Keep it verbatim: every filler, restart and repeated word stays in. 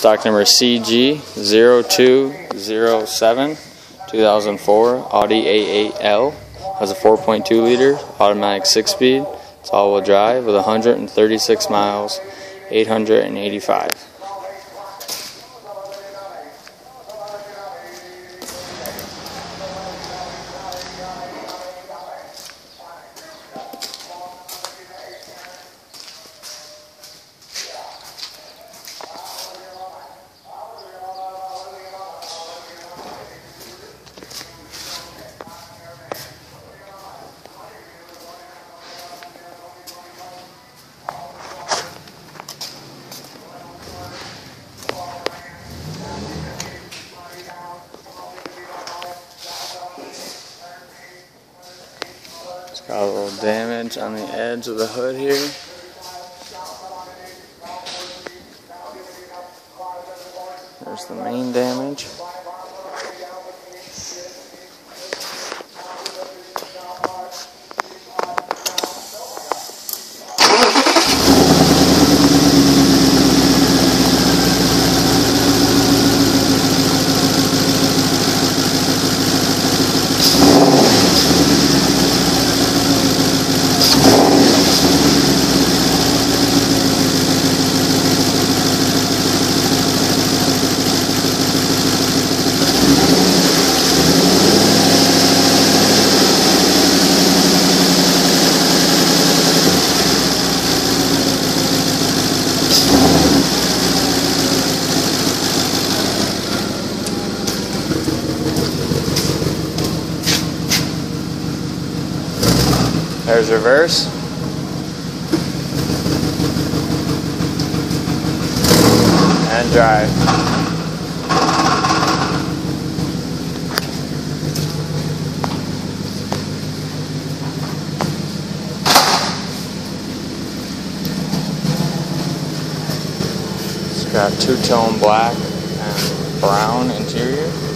Stock number C G zero two zero seven, two thousand four Audi A eight L. Has a four point two liter automatic six-speed. It's all-wheel drive with one hundred thirty-six miles, eight hundred eighty-five. It's got a little damage on the edge of the hood here. There's the main damage. There's reverse. And drive. It's got two-tone black and brown interior.